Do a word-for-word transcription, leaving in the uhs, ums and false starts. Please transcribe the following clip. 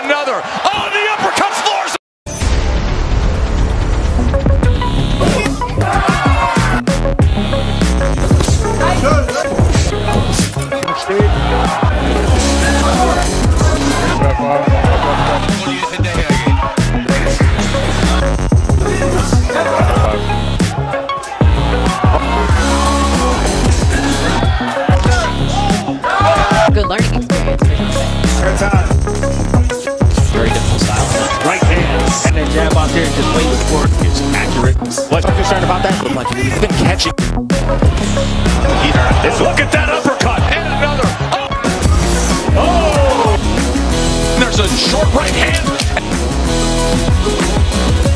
another. Oh, the uppercut floors. Good learning experience for Janibek. Very difficult style. Right hand. And then jab out there and just wait for it. It's accurate. What's concerned about that? Look like he's been catching. Let's look at that uppercut. And another. Oh! Oh! There's a short right hand.